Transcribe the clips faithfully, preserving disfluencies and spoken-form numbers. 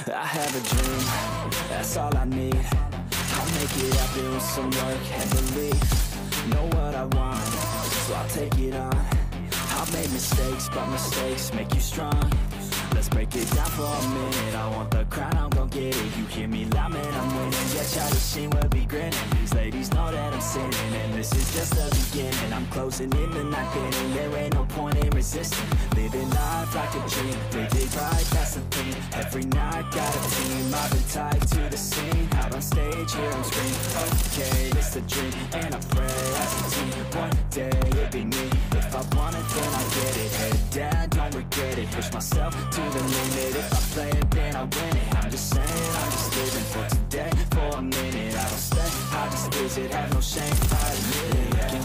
I have a dream, that's all I need. I'll make it happen with some work and belief. Know what I want, so I'll take it on. I've made mistakes, but mistakes make you strong. Let's break it down for a minute. I want the crown, I'm gon' get it. You hear me loud, man, I'm winning. Yeah, Charlie Sheen will be grinning. These ladies know that I'm sinning, and this is just the beginning. I'm closing in the night inning. There ain't no point in resisting. Living life like a dream, they dig right, that's the thing. Every night, got a team, I've been tied to the scene. Out on stage, here I'm screaming. Okay, it's a dream, and I pray as a team. One day, it'll be me. If I want it, then I get it. Head down, don't regret it. Push myself to the limit. If I play it, then I win it. I'm just saying, I'm just living for today. For a minute, I don't stay, I just visit. Have no shame, I admit it. Looking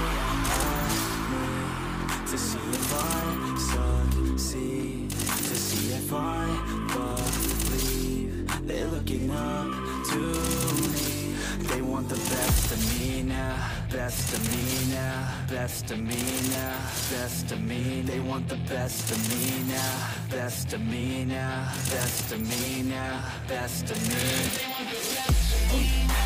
at me to see if I succeed, to see if I believe. They're looking up to me. They want the best of me now, best of me now, best of me now, best of me. They want the best of me now, best of me now, best of me now, best of me. They want the best of me now.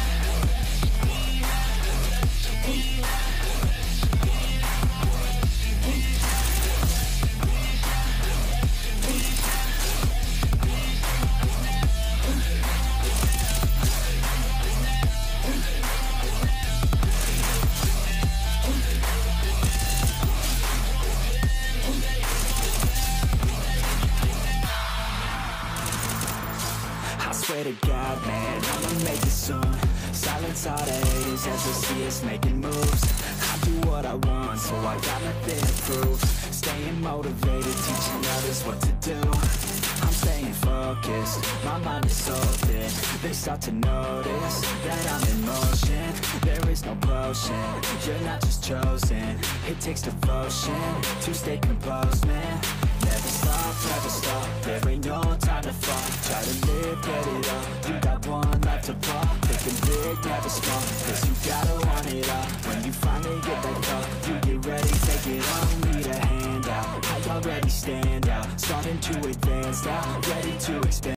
Swear to God, man, I'ma make it soon. Silence all the haters as they see us making moves. I do what I want, so I got nothing to prove. Staying motivated, teaching others what to do. I'm staying focused, my mind is open. They start to notice that I'm in motion. There is no potion, you're not just chosen. It takes devotion to stay composed, man. Never stop, never stop, there ain't no time to fall. Try to live, get it up, you got one life to fall. Thinking big, never small, cause you gotta want it all. When you finally get that call, you get ready, take it on. Need a hand out, I already stand out. Starting to advance now, ready to expand.